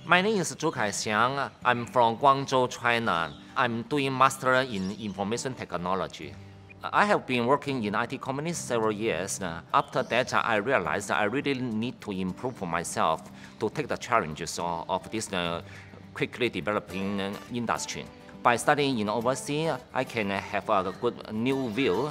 My name is Zhu Kaixiang. I'm from Guangzhou, China. I'm doing Master in Information Technology. I have been working in IT companies several years. After that, I realized I really need to improve myself to take the challenges of this quickly developing industry. By studying in overseas, I can have a good new view.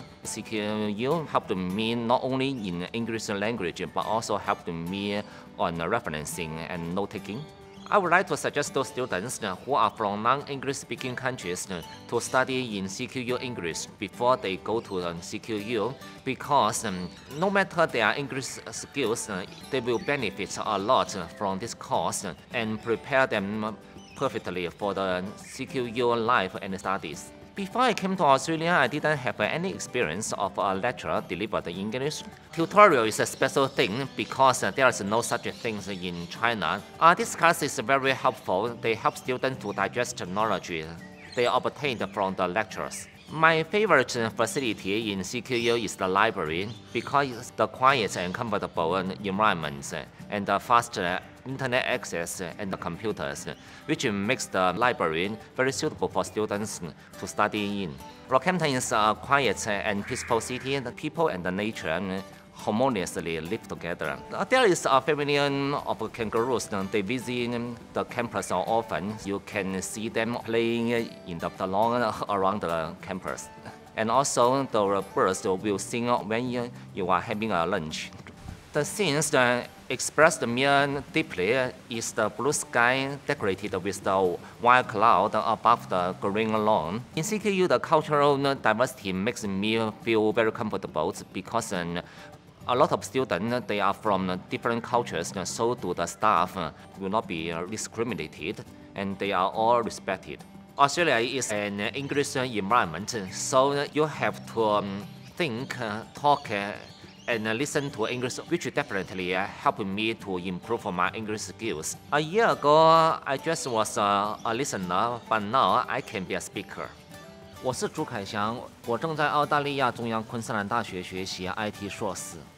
CQU helped me not only in English language, but also helped me on referencing and note-taking. I would like to suggest those students who are from non-English speaking countries to study in CQU English before they go to CQU, because no matter their English skills, they will benefit a lot from this course and prepare them perfectly for the CQU life and studies. Before I came to Australia, I didn't have any experience of a lecture delivered in English. Tutorial is a special thing because there is no such thing in China. This class is very helpful. They help students to digest knowledge they obtained from the lectures. My favorite facility in CQU is the library because it's the quiet and comfortable environment and the fast internet access and the computers, which makes the library very suitable for students to study in. Rockhampton is a quiet and peaceful city. The people and the nature harmoniously live together. There is a family of kangaroos. They visit the campus often. You can see them playing in the lawn around the campus. And also the birds will sing when you are having a lunch. The scenes that expressed me deeply is the blue sky decorated with the white cloud above the green lawn. In CQU, the cultural diversity makes me feel very comfortable because a lot of students, they are from different cultures, so do the staff will not be discriminated, and they are all respected. Australia is an English environment, so you have to think, talk, and listen to English, which definitely helped me to improve my English skills. A year ago, I just was a listener, but now I can be a speaker. 我是朱凯翔，我正在澳大利亚中央昆士兰大学学习 IT 硕士。